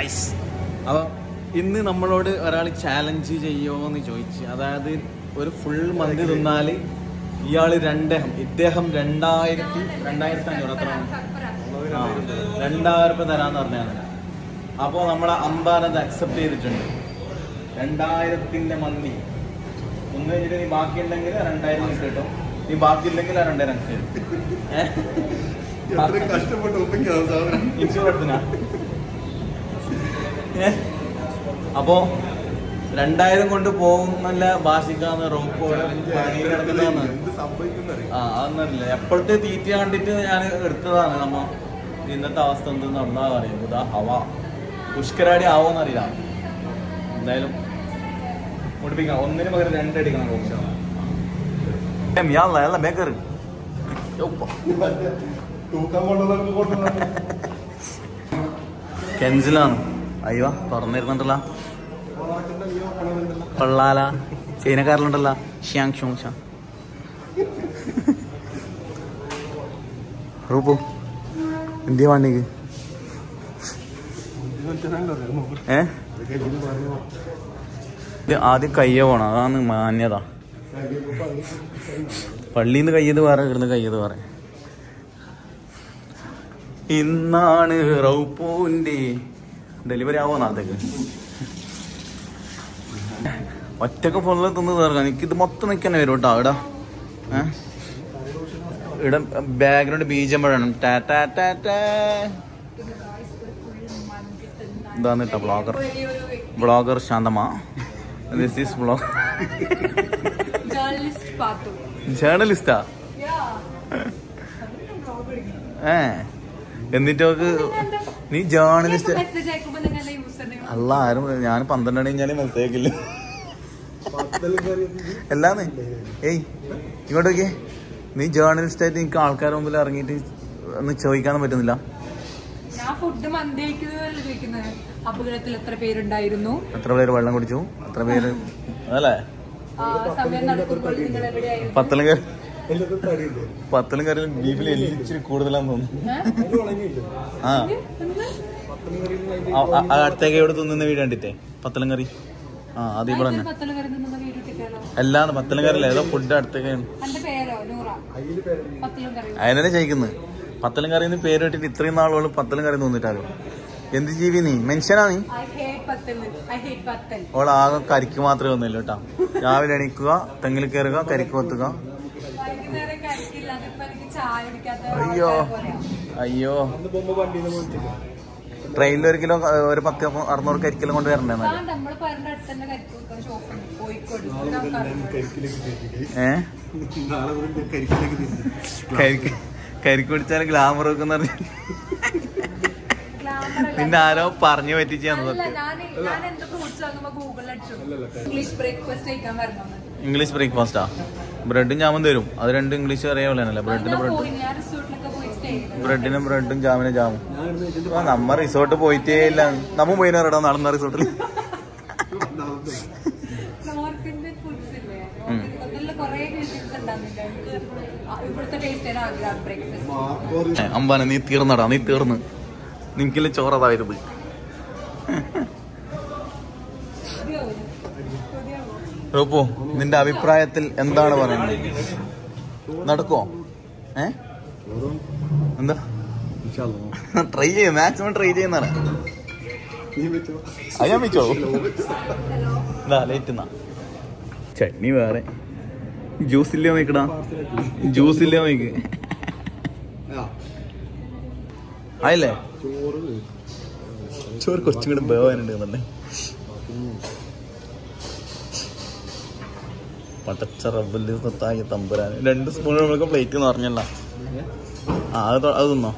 Guys. അപ്പോൾ ഇന്ന് നമ്മളോട് ഒരാൾ ചാലഞ്ച് ചെയ്യുമോ എന്ന് ചോദിച്ചു. അതായത് ഒരു ഫുൾ മന്തി തിന്നാൽ ഇയാൾ ഇദ്ദേഹം 2500 എത്ര 2000 രൂപ തരാന്ന് പറഞ്ഞാണ്. അപ്പോൾ നമ്മളെ അമ്പാനത് അക്സെപ്റ്റ് ചെയ്തിട്ടുണ്ട്. 2000-ന്റെ മന്തി ഒന്ന് കഴിഞ്ഞിട്ട് നീ ബാക്കിയുണ്ടെങ്കിൽ 2000 കിട്ടും, നീ ബാക്കിയില്ലെങ്കിൽ 2000 ഇൻഷുറൻസിനാ. അപ്പോ 2000 കൊണ്ട് പോകുന്നല്ല ഭാഷിക്കാന്ന് റോപ്പോടെ അതൊന്നറിയില്ല. എപ്പോഴത്തെ തീറ്റ കണ്ടിട്ട് ഞാൻ എടുത്തതാണ്. നമ്മ ഇന്നത്തെ അവസ്ഥ എന്തെന്ന് നടന്നാ പറയുന്നത്. ഇതാ ഹവ പുഷ്കരാടി ആവോന്നറിയില്ല. എന്തായാലും മുടിപ്പിക്കാം. ഒന്നിന് പകരം 2 അടിക്കണം. ബേക്കർ കെൻസിലാണ്. അയ്യോ തുറന്നിരുന്നുണ്ടല്ലോ. കൊള്ളാല ചൈനക്കാരിലുണ്ടല്ലോ. ഷ്യാങ് ഷോങ് ഷാ റൂപ്പു എന്തിയാ വണ്ടിക്ക് ആദ്യം കയ്യ പോണം. അതാണ് മാന്യത. പള്ളിയിൽ നിന്ന് കയ്യത് വേറെ, ഇവിടുന്ന് കയ്യത് വേറെ. ഇന്നാണ് റൗപ്പൂന്റെ ഡെലിവറി ആവോ നാളത്തേക്ക്. ഒറ്റക്ക് ഫുള്ള് തിന്ന് തീർക്കാം. എനിക്കിത് മൊത്തം നിൽക്കാൻ വരും കേട്ടോ. ഇവിടെ ഇവിടെ ബാക്ക്ഗ്രൗണ്ട് ബീജം വേണം. ഇതാണ് കേട്ടോ ബ്ലോഗർ ശാന്തമാ. ദിസ് ഈസ് ബ്ലോഗ് ജേർണലിസ്റ്റാ. എന്നിട്ട് നീ ജേർണലിസ്റ്റ് അല്ല. ആരും ഞാൻ 12 മണി കഴിഞ്ഞാലേ മനസ്സിലാക്കില്ല എല്ലാന്ന്. ഏയ് ഇങ്ങോട്ട് നോക്കിയേ. നീ ജേർണലിസ്റ്റ് ആയിട്ട് എനിക്ക് ആൾക്കാരുടെ മുമ്പിൽ ഇറങ്ങിയിട്ട് ഒന്നും ചോദിക്കാനും പറ്റുന്നില്ല. എത്ര പേര് വെള്ളം കുടിച്ചു, എത്ര പേര് അല്ലേ. പത്തലും കറിയിൽ ബീഫിൽ എല്ലിച്ചിരി കൂടുതലാന്ന് തോന്നുന്നു. അടുത്തേക്ക് എവിടെ തിന്നുന്ന വീട് കണ്ടിട്ടേ പത്തലും കറി. അത് ഇവിടെ തന്നെ അല്ലാന്ന്. പത്തലും കറിയില്ല, ഏതോ ഫുഡ് അടുത്തേക്കാണ്. അതിനെ ചോദിക്കുന്നത്. പത്തലും കറിന്ന് പേര് കേട്ടിട്ട് ഇത്രയും നാളുകൾ പത്തലും കറി തോന്നിട്ടാലോ. എന്ത് ജീവി നീ? മനുഷ്യനാ നീ? ഓളാകെ കരിക്ക് മാത്രമേ ഒന്നുമില്ല കേട്ടാ. രാവിലെ എണീക്കുക, തെങ്ങിൽ കയറുക, കരിക്ക് കൊത്തുക. അയ്യോ അയ്യോ. ട്രെയിനിൽ 1 കിലോ ഒരു 600 കരിക്കിലും കൊണ്ട് വരണ്ടേ? കരിക്ക് പിടിച്ചാലും ഗ്ലാമർ വെക്കുന്ന നിന്നെ ആരോ പറഞ്ഞു പറ്റിച്ചാന്ന്. ഇംഗ്ലീഷ് ബ്രേക്ക്ഫാസ്റ്റാ? ബ്രെഡും ജാമും തരും. അത് 2 ഇംഗ്ലീഷ് അറിയാമല്ലോ. ബ്രെഡിനും ബ്രെഡും ജാമിനും ജാമും. നമ്മ റിസോർട്ട് പോയിട്ടേ ഇല്ല. നമ്മ പോയിനാ നടന്ന റിസോർട്ടിൽ. അമ്പാന നീ തീർന്നടാ, നീ തീർന്ന്. നിനക്കില്ല ചോറതായിരുന്നു. റൂപ്പു നിന്റെ അഭിപ്രായത്തിൽ എന്താണ് പറയുന്നത്? നടക്കോ? എന്താ ട്രൈ ചെയ്യും, മാക്സിമം ട്രൈ ചെയ്യുന്നാണ്. അയ്യാൻ വെച്ചോ ലേറ്റ്. ചട്നി വേറെ, ജ്യൂസ് ഇല്ലേ നോക്കടാ, ജ്യൂസ് ഇല്ലേ നോക്ക്. ആയില്ലേ ചോറ് കുറച്ചും കൂടെ വേവാനുണ്ട് എന്നല്ലേ. പടച്ച റബ്ബില് സത്തായ തമ്പുരാൻ. 2 സ്പൂൺ നമ്മൾക്ക് പ്ലേറ്റ് എന്ന് പറഞ്ഞല്ല. അത് തിന്നോ.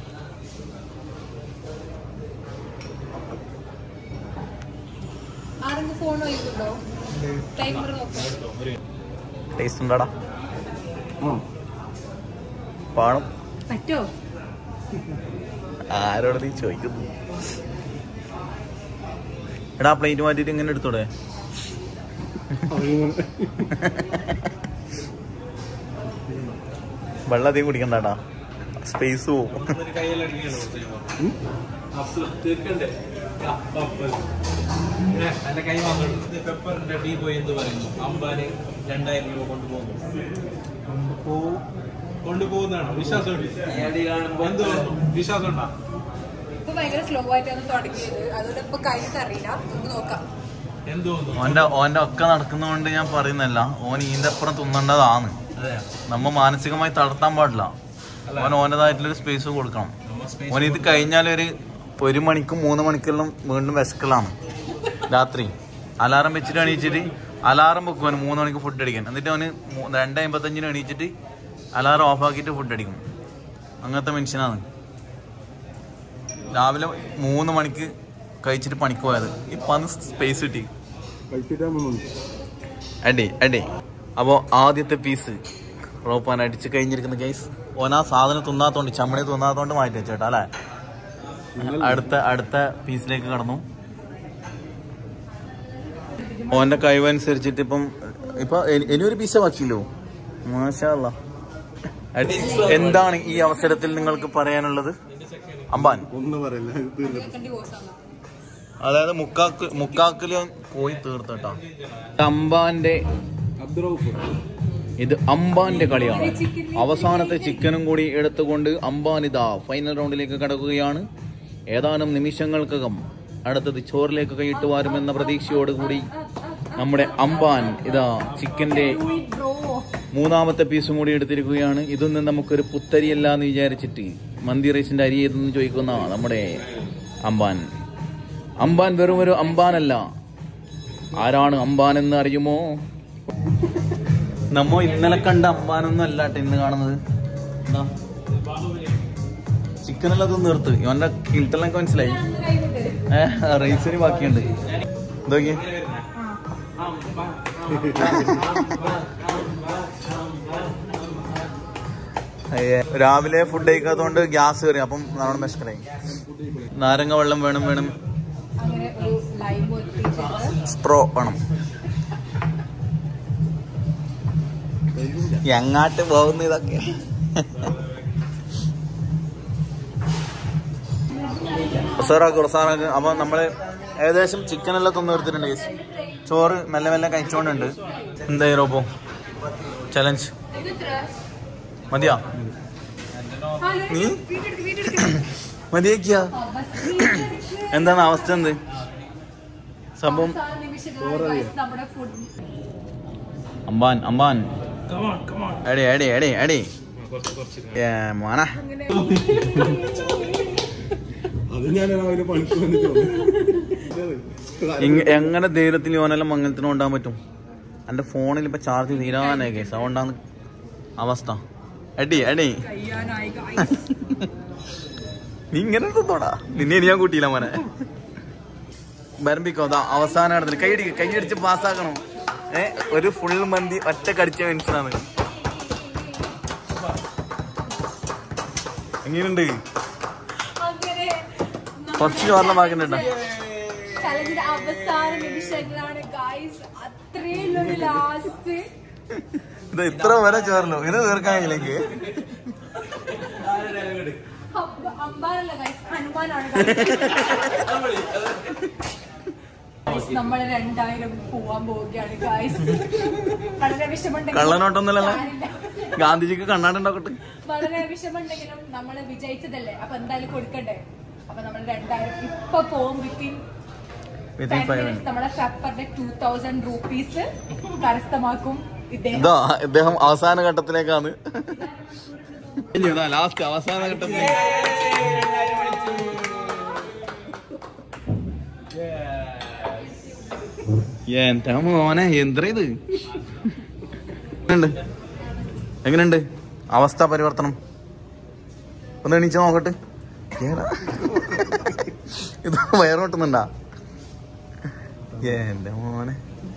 ടേസ്റ്റ് ഉണ്ടാടാ പാണം. ആരോട് നീ ചോദിക്കുന്നു? എടാ പ്ലേറ്റ് മാറ്റിട്ട് ഇങ്ങനെ എടുത്തോടെ. വെള്ളം അധികം കുടിക്കണ്ടാടാ, സ്പേസ് പോവും. തീർക്കണ്ടേ എന്റെ കൈ വാങ്ങുള്ളൂ. പെപ്പറിന്റെ ഡീ പോയി എന്ത് പറയുന്നു? അംബാനി 2000 രൂപ കൊണ്ടുപോകുന്നതാണോ? വിശ്വാസമുണ്ട്? എന്ത് വിശ്വാസം ഉണ്ടോ? ഇപ്പൊ ഭയങ്കര സ്ലോ ആയിട്ടാണ് തുടങ്ങിയത്, അതുകൊണ്ട് ഇപ്പൊ കഴിഞ്ഞിട്ട് അറിയില്ല, നമുക്ക് നോക്കാം. ഓന്റെ ഒക്കെ നടക്കുന്നതുകൊണ്ട് ഞാൻ പറയുന്നല്ല, ഓൻ ഈന്റെ അപ്പുറം തിന്നേണ്ടതാണ്. നമ്മ മാനസികമായി തളർത്താൻ പാടില്ല. ഓൻ ഓൻ്റെതായിട്ടുള്ളൊരു സ്പേസ് കൊടുക്കണം. ഓൻ ഇത് കഴിഞ്ഞാൽ 1 മണിക്കും 3 മണിക്കെല്ലാം വീണ്ടും വിശക്കലാണ്. രാത്രി അലാറം വെച്ചിട്ട് എണീച്ചിട്ട് അലാറം വെക്കും അവന് 3 മണിക്ക് ഫുഡ് അടിക്കാൻ. എന്നിട്ട് അവന് 2:55 എണീച്ചിട്ട് അലാറം ഓഫാക്കിയിട്ട് ഫുഡ് അടിക്കും. അങ്ങനത്തെ മനുഷ്യനാണ്. രാവിലെ 3 മണിക്ക് കഴിച്ചിട്ട് പണിക്ക് പോയത്. ഇപ്പം സ്പേസ് കിട്ടി അടി. അപ്പോൾ ആദ്യത്തെ പീസ് റോപ്പാൻ അടിച്ച് കഴിഞ്ഞിരിക്കുന്ന കേസ് ഓൻ ആ സാധനം തിന്നാത്തോണ്ട്, ചമ്മണി തിന്നാത്തോണ്ട് മാറ്റി വെച്ചേട്ടാ അല്ലേ. അടുത്ത പീസിലേക്ക് കടന്നു. ഓന്റെ കഴിവനുസരിച്ചിട്ട് ഇപ്പം ഇനിയൊരു പീസ ബാക്കിയല്ലോ. മാഷാ അല്ലാ. എന്താണ് ഈ അവസരത്തിൽ നിങ്ങൾക്ക് പറയാനുള്ളത്? അംബാൻ അതായത് മുക്കാക്കില് പോയി തീർത്തട്ടാ. ഇത് അംബാന്റെ കളിയാണ്. അവസാനത്തെ ചിക്കനും കൂടി എടുത്തുകൊണ്ട് അംബാൻ ഇതാ ഫൈനൽ റൗണ്ടിലേക്ക് കടക്കുകയാണ്. ഏതാനും നിമിഷങ്ങൾക്കകം അടുത്തത് ചോറിലേക്ക് കൈയിട്ട് വാരുമെന്ന പ്രതീക്ഷയോടുകൂടി നമ്മുടെ അംബാൻ ഇതാ ചിക്കന്റെ 3ാമത്തെ പീസും കൂടി എടുത്തിരിക്കുകയാണ്. ഇതൊന്നും നമുക്കൊരു പുത്തരിയല്ല എന്ന് വിചാരിച്ചിട്ട് മന്തി റൈസിന്റെ അരി ഏതെന്ന് ചോദിക്കുന്ന നമ്മുടെ അംബാൻ വെറും ഒരു അംബാനല്ല. ആരാണ് അംബാൻ എന്ന് അറിയുമോ? നമ്മ ഇന്നലെ കണ്ട അംബാനൊന്നും അല്ലാട്ടെ ഇന്ന് കാണുന്നത്. ചിക്കനെല്ലാം അത് നിർത്ത്. ഇവന്റെ കിൽട്ടെല്ലാം മനസ്സിലായി. റൈസിന് ബാക്കിയുണ്ട്. എന്തോക്കിയ രാവിലെ ഫുഡ് കഴിക്കാത്തതുകൊണ്ട് ഗ്യാസ് കയറി. അപ്പം നമ്മുടെ മെസ്കലായി. നാരങ്ങ വെള്ളം വേണം. സ്ട്രോ വേണം. എങ്ങാട്ട് പോകുന്ന ഇതൊക്കെ സാറാക്കും. അപ്പൊ നമ്മള് ഏകദേശം ചിക്കനെല്ലാം തിന്നു എടുത്തിട്ടുണ്ട്. ചോറ് മെല്ലെ കഴിച്ചോണ്ടുണ്ട്. എന്തായാലും ഇപ്പോ ചലഞ്ച് മതിയാ? നീ മതിയാക്കിയ? എന്താണ് അവസ്ഥ? എന്ത് സംഭവം? അംബാൻ എടി മോന എങ്ങനെ ധൈര്യത്തിൽ ഓനെല്ലാം മംഗലത്തിന് കൊണ്ടാൻ പറ്റും? എന്റെ ഫോണിൽ ഇപ്പൊ ചാർജ് തീരാനായി കേസ്. അതുകൊണ്ടാണ് അവസ്ഥ. അടി നീ ഇങ്ങനെ തോടാ. നിന്നെ ഞാൻ കൂട്ടിയില്ല മോനെ. വരമ്പിക്കോ. അതാ അവസാനം നടന്നില്ല. കൈയടിച്ച് പാസ്സാക്കണം. ഒരു ഫുൾ മന്തി ഒറ്റ കടിച്ച മനുഷ്യനാണ്. എങ്ങനെയുണ്ട്? കുറച്ച് ചോറിനെ ബാക്കിണ്ടോ? ഇത് ഇത്ര വരെ ചോറല്ലോ. ഇത് തീർക്കാനില്ലെങ്കിൽ നമ്മള് 2000 പോവാൻ പോവുകയാണ് ഗായ്സ്. വളരെ വിഷമമുണ്ടെങ്കിലും കള്ളനോട്ടൊന്നുമല്ലല്ലോ. ഗാന്ധിജിക്ക് കണ്ണാടുണ്ടാക്കട്ടെ. വളരെ വിഷമമുണ്ടെങ്കിലും നമ്മള് വിജയിച്ചതല്ലേ, അപ്പൊ എന്തായാലും കൊടുക്കണ്ടേ. അപ്പൊ നമ്മൾ 2000 ഇപ്പൊ പോകും. നമ്മളെ പെപ്പറിന്റെ 2000 rupees കരസ്ഥമാക്കും ഇദ്ദേഹം. അവസാന ഘട്ടത്തിലേക്കാണ്. ലാസ്റ്റ് അവസാന ഘട്ടത്തിലേക്ക്. എന്താ മോനെ എന്താ ഇത്? എങ്ങനെയുണ്ട് അവസ്ഥ പരിവർത്തനം? ഒന്ന് എണീച്ച നോക്കട്ടെ. ഇത് വയറോട്ടുന്നുണ്ടാ? എന്റെ മോനെ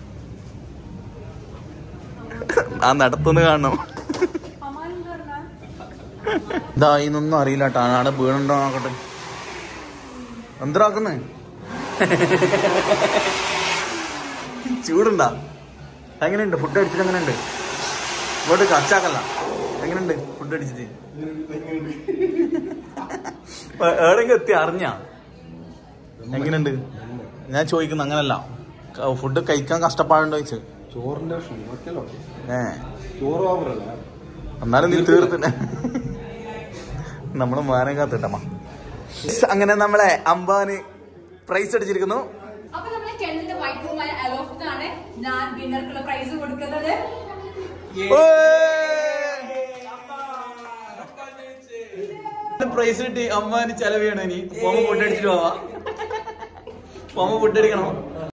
ആ നടത്തൊന്ന് കാണണം. ഇതാ ഇതൊന്നും അറിയില്ല കേട്ടോ. ആടെ വീണുണ്ടോ നോക്കട്ടെ. എന്തരാക്കുന്നേ? ചൂടുണ്ടാ? എങ്ങനെയുണ്ട് ഫുഡ് അടിച്ചിട്ട്? എങ്ങനെയുണ്ട്? ഇങ്ങോട്ട് കച്ചാക്കല്ല. എങ്ങനെയുണ്ട് ഫുഡ് അടിച്ചിട്ട്? എവിടെയെങ്കിലും എത്തി അറിഞ്ഞാ? എങ്ങനെയുണ്ട്? ഞാൻ ചോദിക്കുന്നു അങ്ങനല്ല, ഫുഡ് കഴിക്കാൻ കഷ്ടപ്പാടുണ്ടോ ചോദിച്ചു. ചോറിന്റെ ചോറ് എന്നാലും നീ തീർത്തില്ല. നമ്മള് മാനം കാത്തിട്ടമ്മ. അങ്ങനെ നമ്മളെ അംബാന് പ്രൈസ് അടിച്ചിരിക്കുന്നു. അപ്പൊ നമ്മളെ കെന്നിന്റെ വൈറ്റ് റൂമായ അലോഫ്റ്റാണ് ഞാൻ വിന്നർക്കുള്ള പ്രൈസ് കൊടുക്കുന്നത്. പ്രൈസ് കിട്ടി. അമ്മാന് ചെലവ് ചെയ്യണം. ഇനി ഫോമ ഫുഡ് അടിച്ചിട്ട് പോവാ. ഫോമ ഫുഡ് അടിക്കണം.